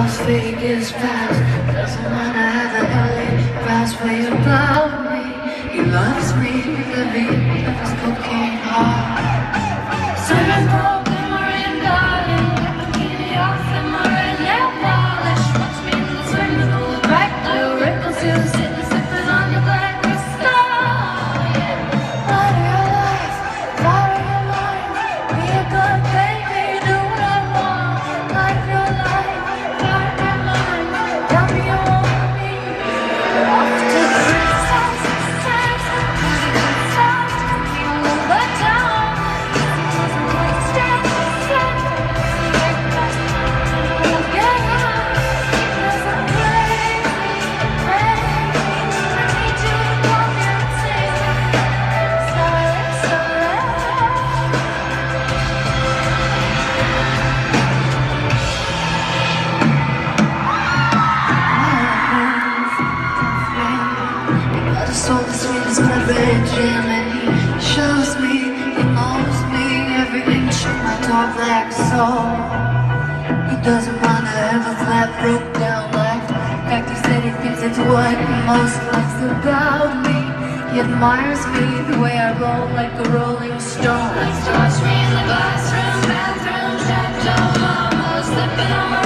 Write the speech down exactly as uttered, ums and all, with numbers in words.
Las Vegas past. Doesn't matter how the hell it fast way about me. He loves me, the beat of his cocaine heart. Swimming pool, glimmering darling, bikini off in my red nail polish. Watch me in the swimming pool, back blue ripples, you sitting sipping on your black crystal. Light of your life, fire of your mind, be a good baby, do what I want. Light of your life, fire of your mind, tell me you want me. Off to the crystals, sex, music stops, you won't let down. Doesn't like step, step, like that. Won't get out, there's a place, baby. I need you to come here and sing. Starlight, starlight. He got a soul as sweet as my red jam, and he shows me, he knows me, every inch of my dark black soul. He doesn't want to have a flat, broke down life. In fact, he said he thinks it's what he most likes about me. He admires me, the way I roll like a rolling stone. Likes to watch me in the classroom, bathroom, chateau, mama, slipping on my